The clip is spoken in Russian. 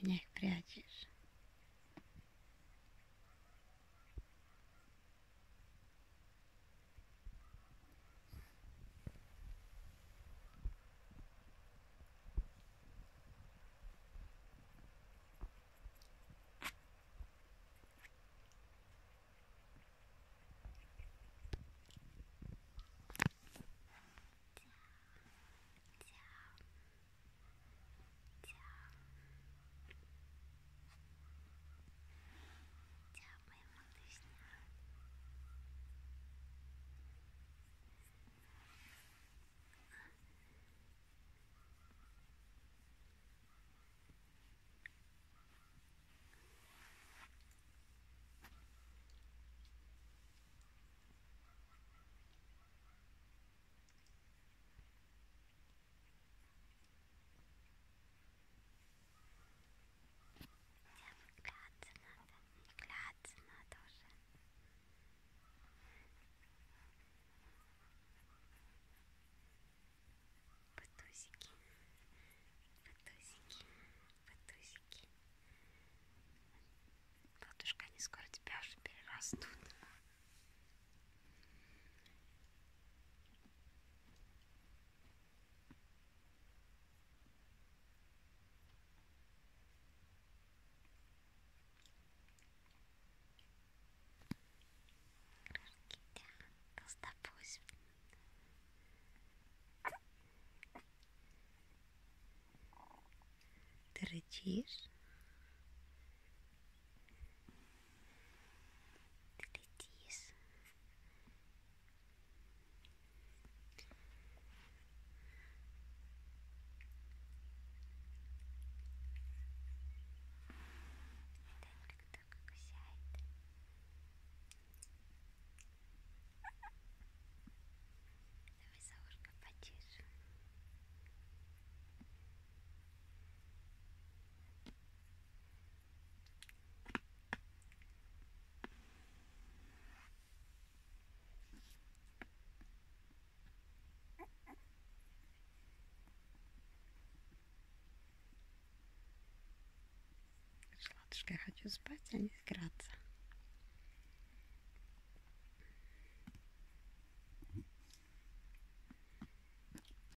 меня их прячешь? Моя малышня. Выкляться надо уже. Потусики, потусики, потусики. Ладушка, они скоро тебя уже перерастут. Крышки, да, толстопуз. Ты рычишь? Ты летишь? Только кусает. Давай за ушко почешем. Ладушка, я хочу спать, а не играться.